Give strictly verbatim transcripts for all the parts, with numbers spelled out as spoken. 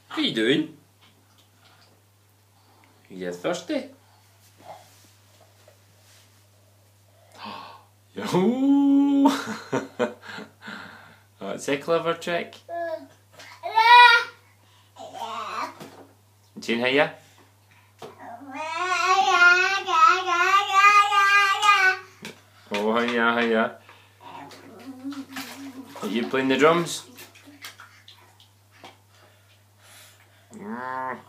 What are you doing? Are you thirsty? Oh, that's a clever trick. Seen here? Oh, hiya, hiya. Are you playing the drums? Mm.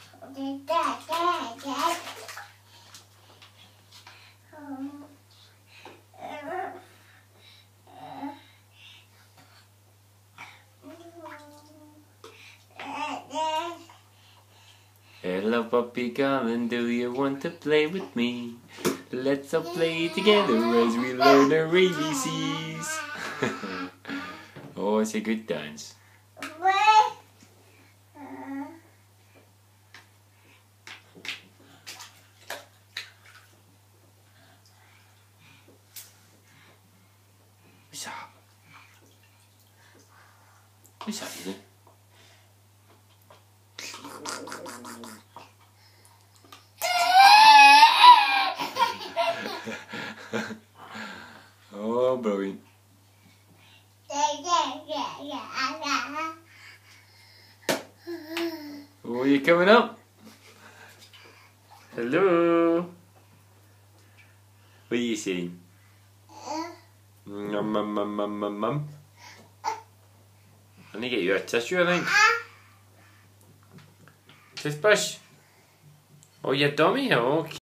Hello puppy, come and do you want to play with me? Let's all play together as we learn our A B Cs. Oh, it's a good dance. What's that? What's that, you doing? Oh, brilliant. Oh, are you coming up? Hello? What are you saying? Mum, mum, mum, mum, mum, mum. I need to get you a tissue, I think. Toothbrush? Oh, you dummy? Oh, okay.